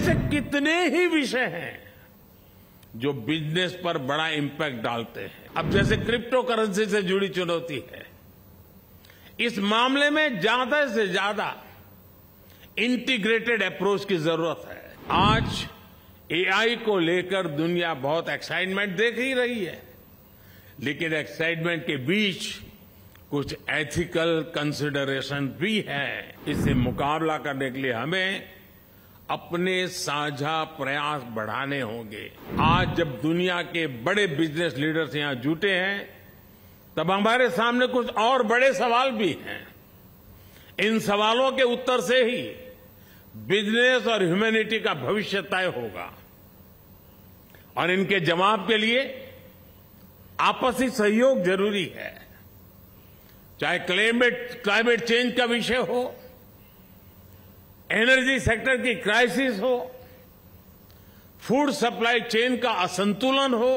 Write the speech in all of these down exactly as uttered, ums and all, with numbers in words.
ऐसे कितने ही विषय हैं जो बिजनेस पर बड़ा इंपैक्ट डालते हैं। अब जैसे क्रिप्टो करेंसी से जुड़ी चुनौती है, इस मामले में ज्यादा से ज्यादा इंटीग्रेटेड अप्रोच की जरूरत है। आज एआई को लेकर दुनिया बहुत एक्साइटमेंट देख ही रही है, लेकिन एक्साइटमेंट के बीच कुछ एथिकल कंसिडरेशन भी है। इससे मुकाबला करने के लिए हमें अपने साझा प्रयास बढ़ाने होंगे। आज जब दुनिया के बड़े बिजनेस लीडर्स यहां जुटे हैं, तब हमारे सामने कुछ और बड़े सवाल भी हैं। इन सवालों के उत्तर से ही बिजनेस और ह्यूमैनिटी का भविष्य तय होगा, और इनके जवाब के लिए आपसी सहयोग जरूरी है। चाहे क्लाइमेट क्लाइमेट चेंज का विषय हो, एनर्जी सेक्टर की क्राइसिस हो, फूड सप्लाई चेन का असंतुलन हो,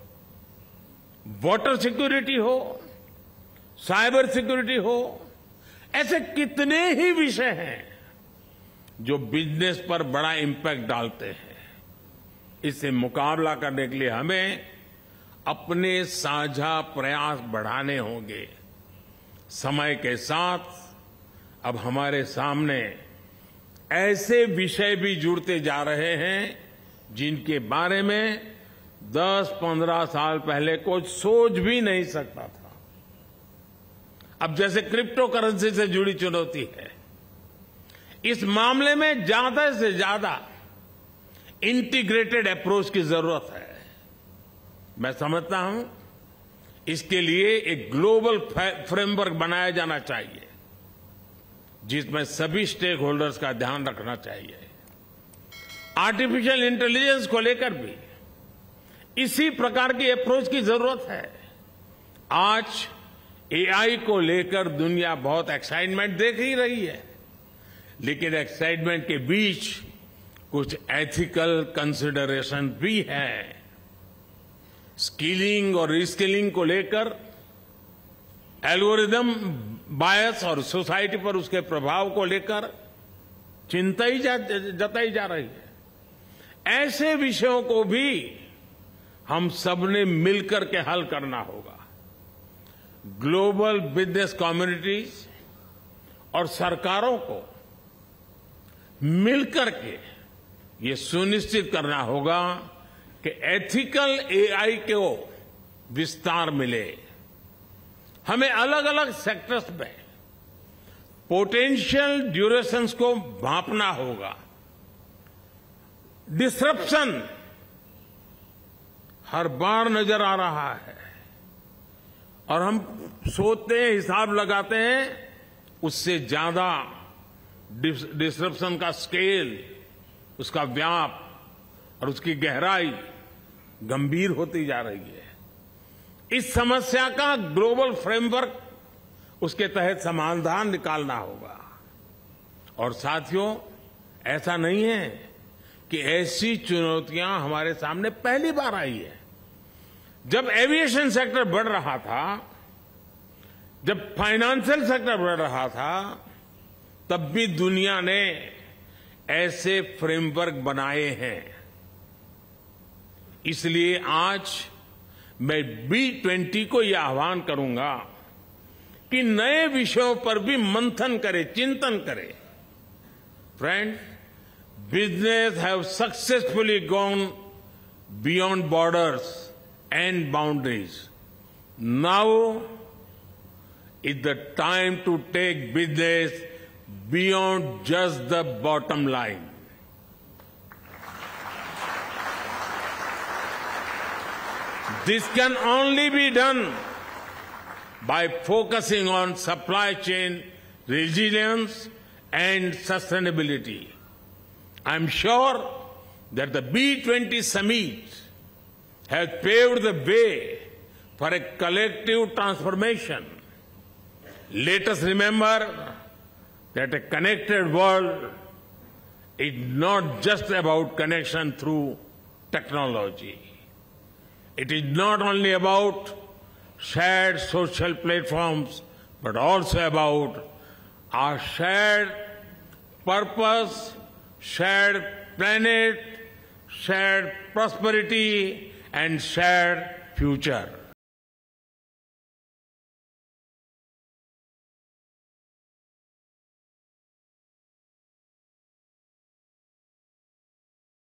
वाटर सिक्योरिटी हो, साइबर सिक्योरिटी हो, ऐसे कितने ही विषय हैं जो बिजनेस पर बड़ा इंपैक्ट डालते हैं। इससे मुकाबला करने के लिए हमें अपने साझा प्रयास बढ़ाने होंगे। समय के साथ अब हमारे सामने ऐसे विषय भी जुड़ते जा रहे हैं जिनके बारे में दस पंद्रह साल पहले कोई सोच भी नहीं सकता था। अब जैसे क्रिप्टो करेंसी से जुड़ी चुनौती है, इस मामले में ज्यादा से ज्यादा इंटीग्रेटेड अप्रोच की जरूरत है। मैं समझता हूं इसके लिए एक ग्लोबल फ्रेमवर्क बनाया जाना चाहिए, जिसमें सभी स्टेक होल्डर्स का ध्यान रखना चाहिए। आर्टिफिशियल इंटेलिजेंस को लेकर भी इसी प्रकार की अप्रोच की जरूरत है। आज एआई को लेकर दुनिया बहुत एक्साइटमेंट देख ही रही है, लेकिन एक्साइटमेंट के बीच कुछ एथिकल कंसिडरेशन भी है। स्किलिंग और रिस्किलिंग को लेकर एल्गोरिदम बायस और सोसाइटी पर उसके प्रभाव को लेकर चिंता ही जा, जताई जा रही है। ऐसे विषयों को भी हम सबने मिलकर के हल करना होगा। ग्लोबल बिजनेस कम्युनिटीज और सरकारों को मिलकर के ये सुनिश्चित करना होगा कि एथिकल एआई को विस्तार मिले। हमें अलग अलग सेक्टर्स में पोटेंशियल ड्यूरेशंस को भांपना होगा। डिसरप्शन हर बार नजर आ रहा है, और हम सोचते हैं, हिसाब लगाते हैं, उससे ज्यादा डिसरप्शन का स्केल, उसका व्याप और उसकी गहराई गंभीर होती जा रही है। इस समस्या का ग्लोबल फ्रेमवर्क, उसके तहत समाधान निकालना होगा। और साथियों, ऐसा नहीं है कि ऐसी चुनौतियां हमारे सामने पहली बार आई है। जब एविएशन सेक्टर बढ़ रहा था, जब फाइनेंशियल सेक्टर बढ़ रहा था, तब भी दुनिया ने ऐसे फ्रेमवर्क बनाए हैं। इसलिए आज मैं बी ट्वेंटी को यह आह्वान करूंगा कि नए विषयों पर भी मंथन करे, चिंतन करे। Friends, business have successfully gone beyond borders and boundaries. Now is the time to take business beyond just the bottom line. This can only be done by focusing on supply chain resilience and sustainability. I'm sure that the B twenty summit has paved the way for a collective transformation. Let us remember that a connected world is not just about connection through technology. It is not only about shared social platforms, but also about our shared purpose, shared planet, shared prosperity and shared future.